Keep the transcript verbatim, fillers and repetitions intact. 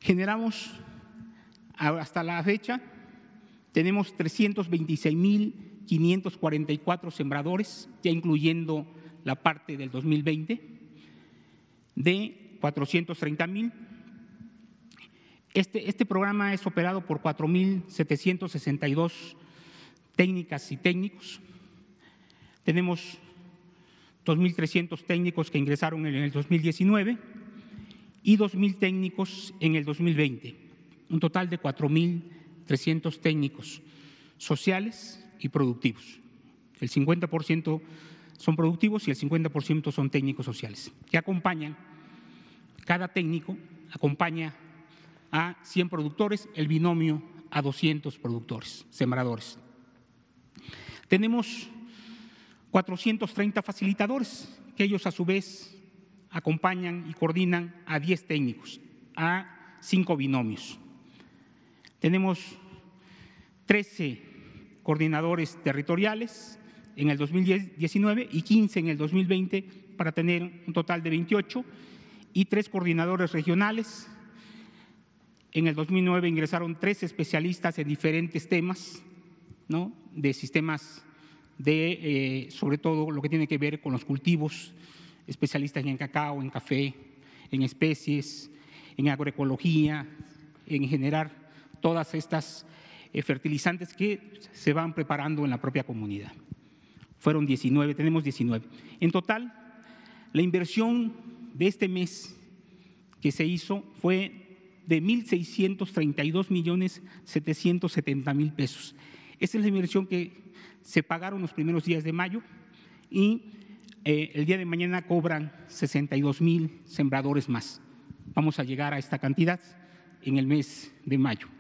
Generamos, hasta la fecha, tenemos trescientos veintiséis mil quinientos cuarenta y cuatro sembradores, ya incluyendo la parte del dos mil veinte, de cuatrocientos treinta mil. Este, este programa es operado por cuatro mil setecientos sesenta y dos técnicas y técnicos. Tenemos dos mil trescientos técnicos que ingresaron en el dos mil diecinueve y dos mil técnicos en el dos mil veinte, un total de cuatro mil trescientos técnicos sociales y productivos. El cincuenta por ciento son productivos y el cincuenta por ciento son técnicos sociales, que acompañan, cada técnico acompaña a cien productores, el binomio a doscientos productores, sembradores. Tenemos cuatrocientos treinta facilitadores, que ellos a su vez acompañan y coordinan a diez técnicos, a cinco binomios. Tenemos trece coordinadores territoriales en el dos mil diecinueve y quince en el dos mil veinte, para tener un total de veintiocho, y tres coordinadores regionales. En el dos mil nueve ingresaron tres especialistas en diferentes temas, ¿no?, de sistemas de, eh, sobre todo lo que tiene que ver con los cultivos, especialistas en cacao, en café, en especies, en agroecología, en generar todas estas eh, fertilizantes que se van preparando en la propia comunidad. Fueron diecinueve, tenemos diecinueve. En total, la inversión de este mes que se hizo fue de mil seiscientos treinta y dos millones setecientos setenta mil pesos. Esta es la inversión que se pagaron los primeros días de mayo y eh, el día de mañana cobran sesenta y dos mil sembradores más. Vamos a llegar a esta cantidad en el mes de mayo.